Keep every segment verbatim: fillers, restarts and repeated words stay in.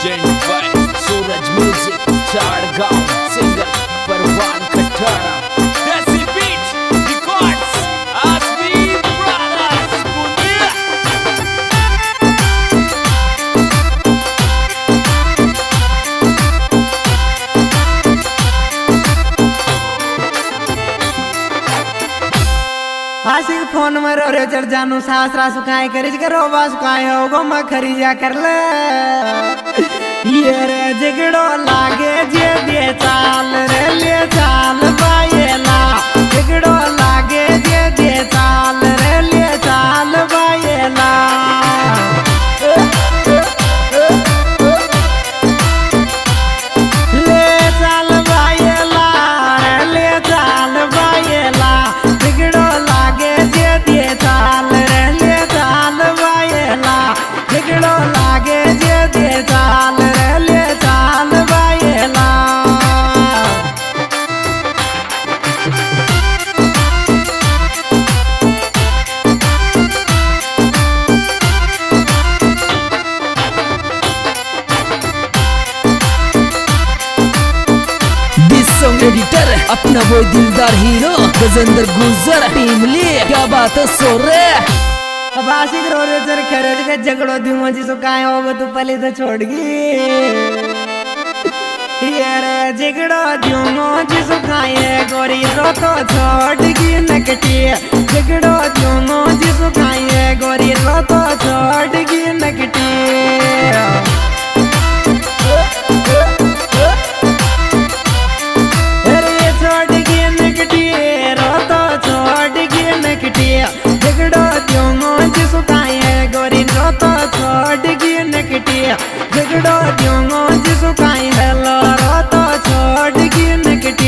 Present by Suraj music Chadgaon singer Parwan Khatara Desi Beat Records Asmi Brothers Bundiya. आशिक phone में रो रे चढ़ जानू सासरा सुखाए करिज करो बा सुखाए हो गो मैं खरीजा कर ले ये रे जिगड़ो लागे जे दे चाल रे ले चाल बायला जिगड़ो लागे जे दे चाल रे ले चाल बायला ले चाल बायला ले चाल बायला जिगड़ो लागे जे दे चाल रे ले चाल बायला जिगड़ो लागे जे दे चाल रे ले चाल बायला। एडिटर अपना वो दिलदार हीरो गजेंद्र गुजर टीम ले क्या बात है सो रे अब आशिक रो रे चर खरज के झगड़ो दिमो जी सो काए होगो तू पहले तो छोड़गी ये रे झगड़ो दिमो जी सो काए गोरी रो तो छोड़गी नकटी झगड़ो दिमो जी सो काए गोरी रो तो छोड़गी नकटी। झगड़ो दियोंगो जिसु काए गोरी रो तो छोड़गी नकटी झगड़ो दियोंगो जिसु काए हेलो रो तो छोड़गी नकटी।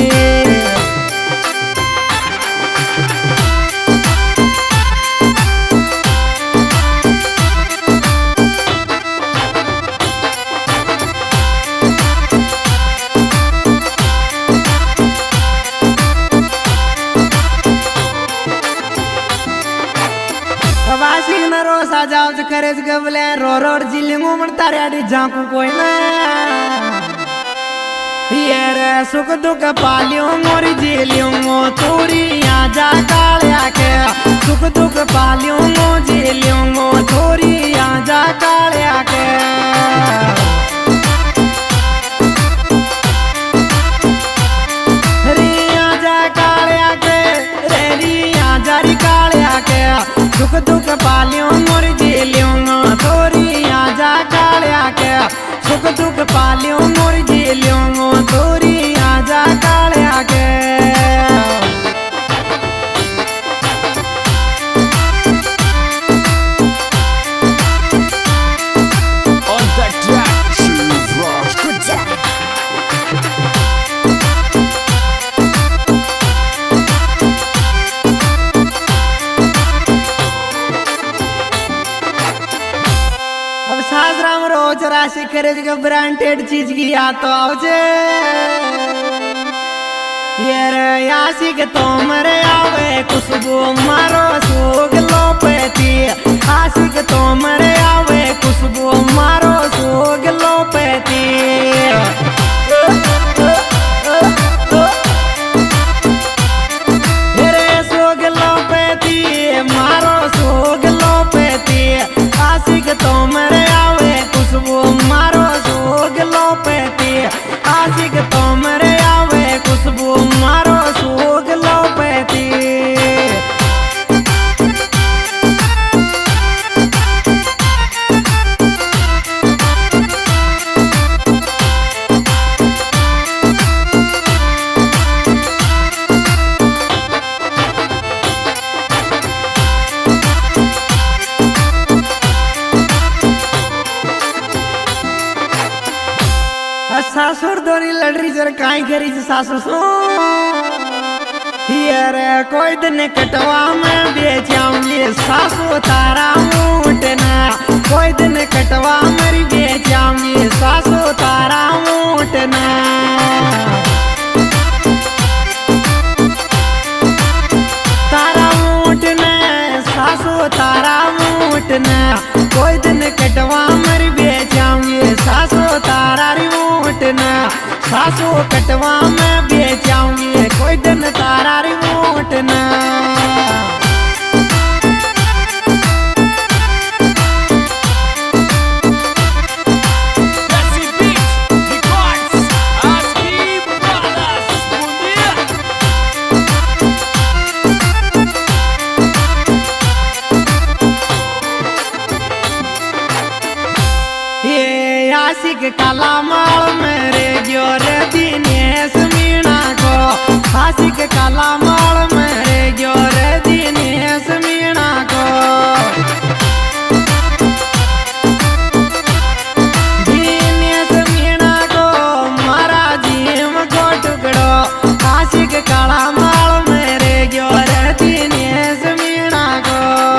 आशिक न रो साजाव से खरेज गबले रो रो जिलिंगो मन तारे आड़ी झांकू कोई ना ये रे सुख दुख पालियो मोरी जिलिंगो तोरी आजा कालिया के सुख दुख पालियो मो जिलिंगो तोरी आजा कालिया के। रे आजा कालिया के रे री आजा री कालिया के सुख दुख पालियो मोर जिलियो तोरी आजा कालिया के सुख दुख पालियो मोर जिलियो तोरी आजा कालिया के। On the track Shivraj Kuja Sasaram रोज राशि खरीद के ब्रांडेड चीज की याद तो आवजे ये रे आशिक तो मरे आवे खुशबू मारो सूग लो पेती आशिक तो मरे आवे खुशबू मारो सूग लो पेती। रे सूग लो पेती मारो सूग लो पेती आशिक तो मरे खुशबू मारो सूग लो पेती आशिक तो मरे आवे खुशबू मारो सूग लो पेती। सासुर दोरी लड़री जर काई करी सासु सो ये रे कोई दिन कटवा में बेचाऊंगी सासु तारा मूटना कोई दिन कटवा मरी बेचाऊंगी सासु तारा मूटना। तारा मूटना सासु तारा मूटना कोई दिन कटवा मरी बेचाऊंगी सासो तारा रिमोट ना सासो कटवा में बेचाऊंगी कोई दिन तारा रिमोट ना। आशिक काला माल मेरे ग्योर दिनेश मीणा को आशिक काला माल मेरे ग्योर दिनेश मीणा को दिनेश मीणा को मारा जीव को टुकड़ो आशिक काला माल मेरे ग्योर दिनेश मीणा को।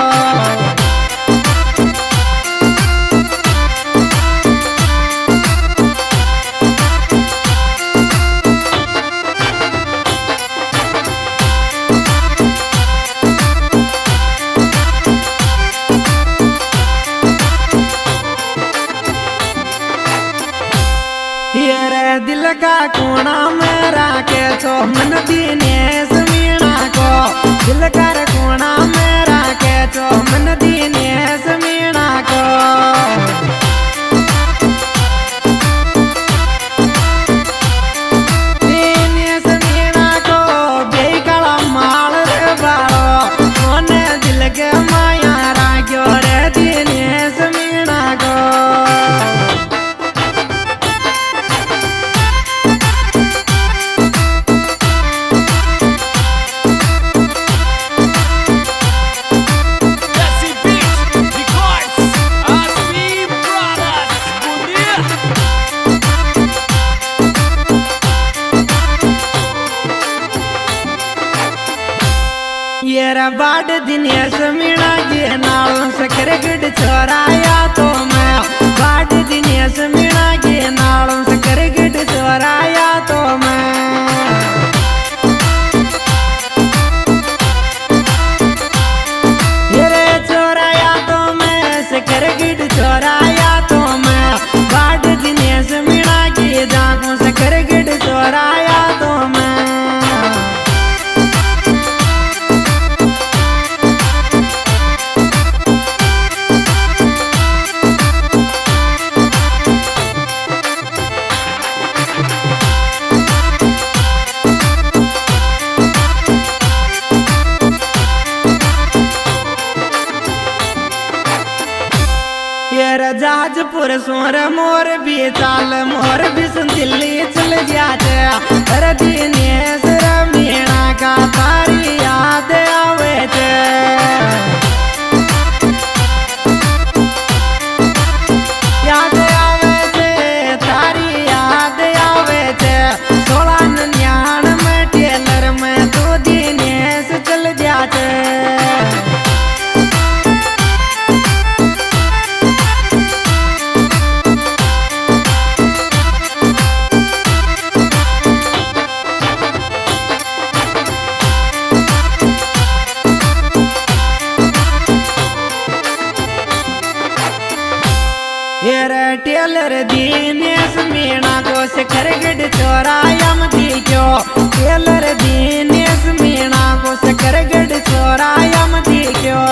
दिल का कोना में राखे तो मन दिनेश मीणा को दिल का कोना में राखे तो मन दिनेश मीणा को। दिनेश मीणा को बेकाला माल रे बालो मोने दिल के माया राख्यो रे दिनेश मीणा को। येरा बाट दिनेश मीणा के नालों से करगड़ चोराया तो मैं बाट दिनेश मीणा के नालों से करगड़ चोराया तो मैं। येरे चोराया तो मैं से करगड़ चोराया तो मैं बाट दिनेश मीणा की जागों से करगड़ चोराया तो मैं। जहाजपुर सोर मोर भी चाल मोर भी दिल्ली चल जाते अरे दिनेश मीणा का तारी याद आवे थे। याद आवे थे तारी याद आवे थे सोलह निन्यानवे टेलर में तो दिनेश चल जाते। टेलर दिनेश मीणा को सकरगढ़ चोराया मती क्यों टेलर दिनेश मीणा को सकरगढ़ चोराया मती क्यों।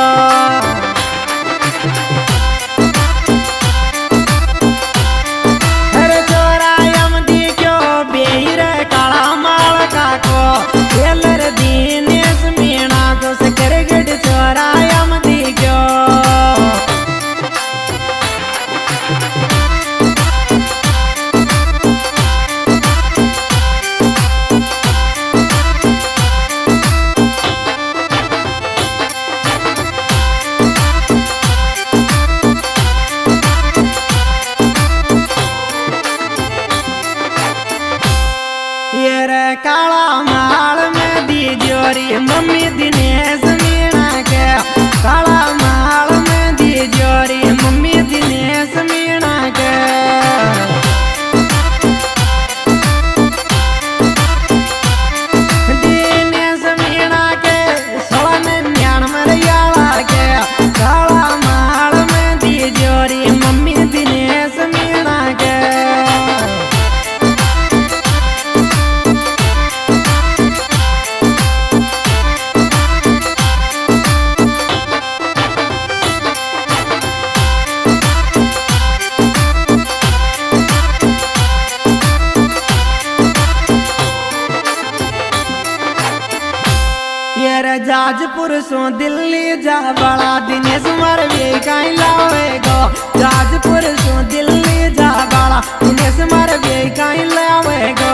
अरे चोराया मती क्यों बेर काला माल का को टेलर दिनेश मीणा को सकरगढ़ चोराया मती क्यों। काला माल में दी जोरी मम्मी दिनेश मीणा के काला माल में दी जोरी मम्मी दिनेश मीणा के। दिनेश मीणा के सोलह निन्यानवे रियाला के काला माल में दी जोरी मम्मी दिनेश मीणा के। जाजपुर सो दिल्ली जा बड़ा दिनेश मार भी कहीं लावेगो। जाजपुर सो दिल्ली जा बड़ा दिनेश मार भी कहीं लावेगो।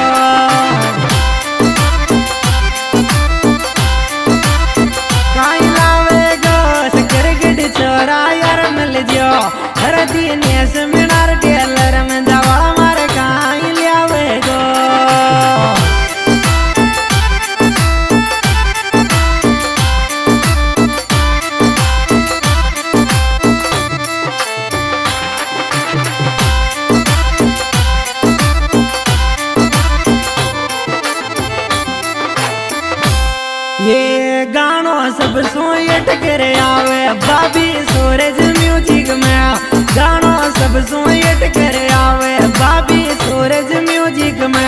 कहीं लावेगो शक्कर गढ़ छोरा यार मिल जो। हर दिनेश मीनार टेलर में जावड़ा मार कहीं लावेगो। ये गानो सब सोयट करे आवे बाबी सूरज म्यूजिक में। गानो सब सोयट करे आवे बाबी सूरज म्यूजिक में।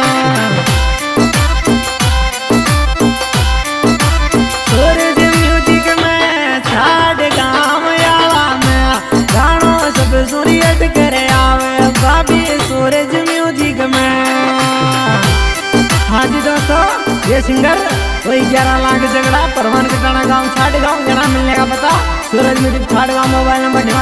सूरज म्यूजिक में छाड़ गाँव आला में। गानो सब सोयट करे आवे बाबी सूरज म्यूजिक में। हाँ जी दोस्तों, ये सिंगर वही ग्यारह लाख झगड़ा परवान कटाना गांव छाड़ गांव। गाना मिलने का पता सूरज म्यूजिक छाड़ गांव। Mobile number